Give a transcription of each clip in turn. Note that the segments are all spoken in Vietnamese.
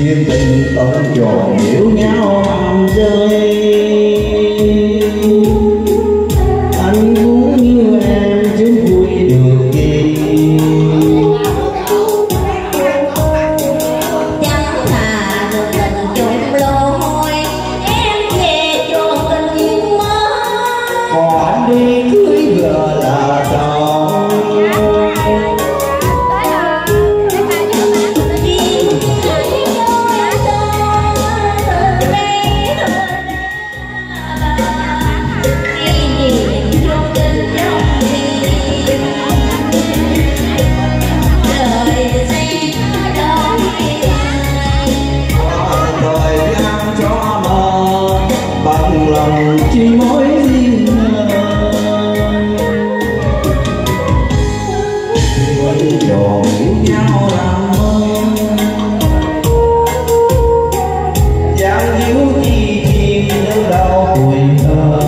duyên tình ôm tròn hiểu nhau hàng rơi. Anh cũng như em chứ vui được gì. Chẳng là được tình chung lối em về cho tình mơ. Còn anh đi cưới vợ là tròn. Lòng chỉ mối riêng quanh tròn yêu nhau làm mơ. Dáng hiếu chi thiên nếu đau tuổi thơ.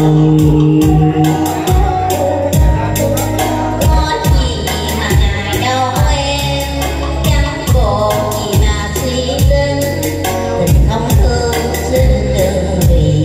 Có gì mà ngày đâu em chẳng còn gì là suy tính. Tình không thương xin đừng vì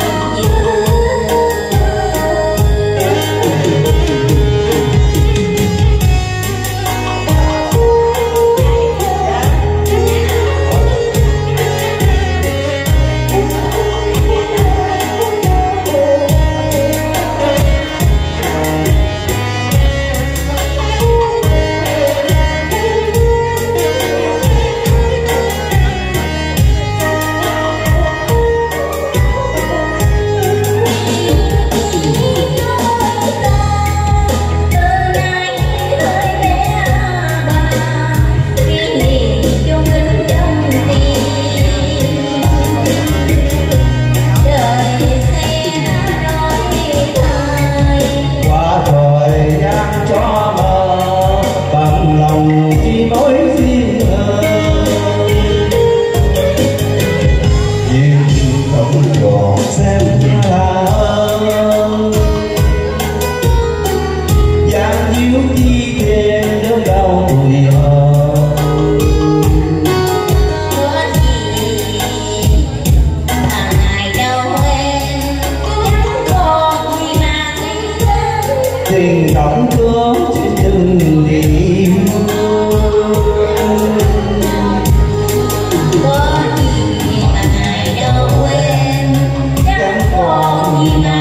tình đóng cửa trên từng đêm. có gì mà ngày đâu quên chẳng còn gì mà